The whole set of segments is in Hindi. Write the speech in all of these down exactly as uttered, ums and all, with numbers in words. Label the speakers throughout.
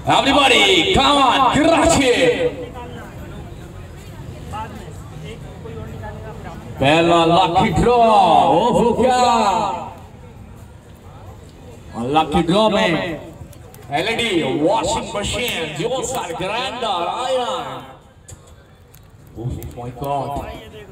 Speaker 1: Everybody, come on, Karachi. पहला लकी ड्रॉ हो गया। लकी ड्रॉ में LED washing machine juicer grinder iron. Oh my god,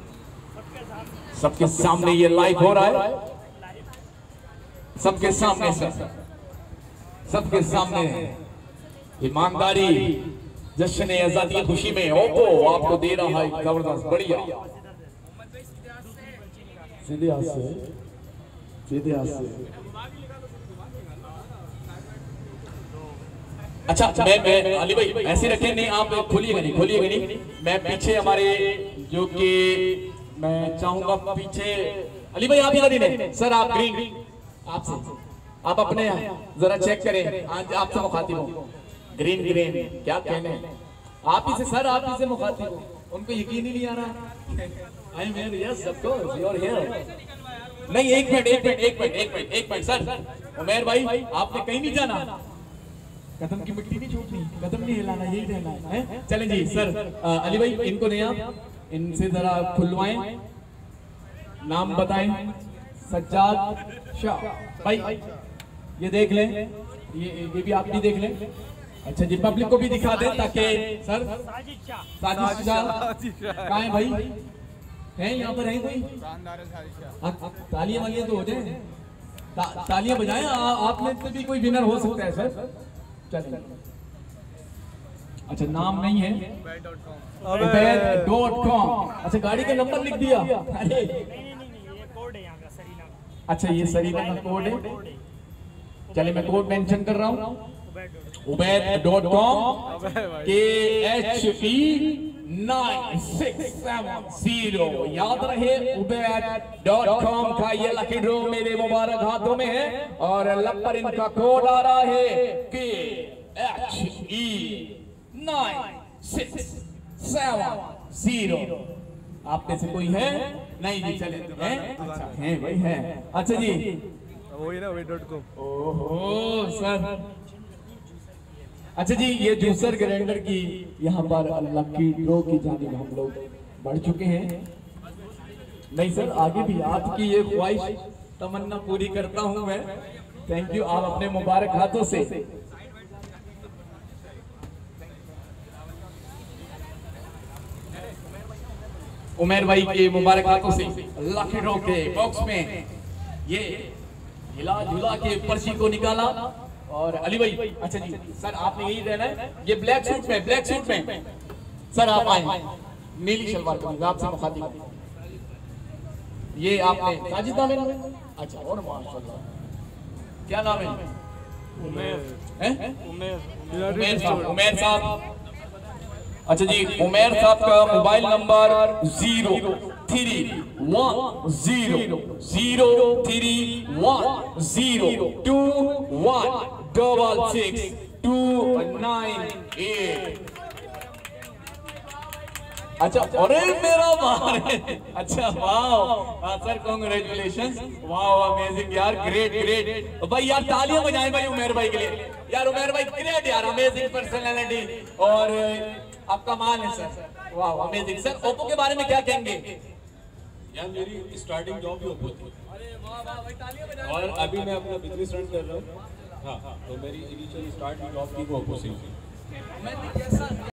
Speaker 1: सबके सामने ये लाइव हो रहा है, सबके सामने सर, सबके सामने ईमानदारी जश्न आजादी की खुशी में ओप्पो आपको दे रहा है जबरदस्त बढ़िया। सीधे हाथ से, सीधे हाथ से। अच्छा मैं मैं अली भाई ऐसे रखें, नहीं आप खोलिएगा नहीं, खोलिएगा नहीं। मैं पीछे हमारे जो कि मैं चाहूंगा पीछे अली भाई आप इधर ही नहीं सर, आप ग्रीन आपसे आप अपने जरा चेक करें, आज आपसे मुखातिब हूँ। ग्रीन ग्रीन क्या कहने आप ही से सर, आप ही से मुखातिब हूँ। उनको यकीन ही नहीं आ रहा। I am here, yes of course you are here. नहीं एक मिनट एक मिनट एक मिनट एक मिनट एक मिनट सर, उमैर भाई आपने कहीं नहीं जाना, कदम की मिट्टी नहीं छूटनी, कदम नहीं हिलाना, यही रहना है। चलें जी सर, अली भाई इनको नहीं आप इनसे जरा खुलवाएं, नाम बताएं। सज्जाद शाह भाई ये देख लें, ये ये भी आप भी देख लें। अच्छा जी पब्लिक को भी दिखा दें ताकि सर साजिद शाह कहाँ है भाई, हैं यहाँ पर है कोई? तालियां वालियां तो हो जाए, ता, तालियां बजाएं। आप में से भी कोई विनर हो सकता है सर। चलिए अच्छा नाम नहीं है उबैद डॉट कॉम। अच्छा गाड़ी का नंबर लिख दिया। अरे अच्छा ये सरीना का कोड है। चलिए मैं कोड मेंशन कर रहा हूँ, Ubaid dot com K H E nine six seven zero. याद रहे उबैद डॉट कॉम का ये लकी ड्रॉ मेरे मुबारक हाथों में है और लब पर इनका कोड आ रहा है K H E nine six seven zero. आप में से कोई है? नहीं जी चले हैं। अच्छा है भाई है। अच्छा जी
Speaker 2: वही ना उबैद डॉट कॉम।
Speaker 1: ओहो सर अच्छा जी ये जूसर ग्राइंडर की यहाँ पर लकी ड्रॉ की जानिब हम लोग बढ़ चुके हैं। नहीं सर आगे भी आपकी ये ख्वाहिश तमन्ना पूरी करता हूँ मैं। थैंक यू, आप अपने मुबारक हाथों से उमैर भाई के मुबारक हाथों से लकी ड्रॉ के बॉक्स में ये हिला झुला के पर्ची को निकाला। और अली भाई अच्छा जी सर आपने यही रहना है, ये ब्लैक सूट में, ब्लैक सूट में सर आप आए, नीली शलवार कमीज आपसे मुखातिब। ये आपने साजिद नाम है? अच्छा और माशाल्लाह क्या नाम है? उमैर हैं? उमैर उमैर साहब उमैर साहब अच्छा जी उमैर साहब का mobile number zero three one zero zero three one zero two one double six two nine eight. अच्छा अरे मेरा बार अच्छा वाह सर कांग्रेचुलेशंस, वाह अमेजिंग यार, ग्रेट ग्रेट भाई यार, तालियां बजाएं भाई उमैर भाई के लिए यार। उमैर भाई ग्रेट यार, अमेजिंग पर्सनालिटी और आपका मान है सर, वाह अमेजिंग। सर ओप्पो के बारे में क्या कहेंगे?
Speaker 3: यार मेरी स्टार्टिंग जॉब भी ओप्पो थी।
Speaker 1: अरे वाह वाह भाई तालियां बजाएं।
Speaker 3: और अभी मैं अपना बिजनेस रन कर रहा हूँ। हाँ हाँ तो मेरी इनिशियल स्टार्ट जॉब की वो ओप्पो से हुई।
Speaker 1: मैं कैसा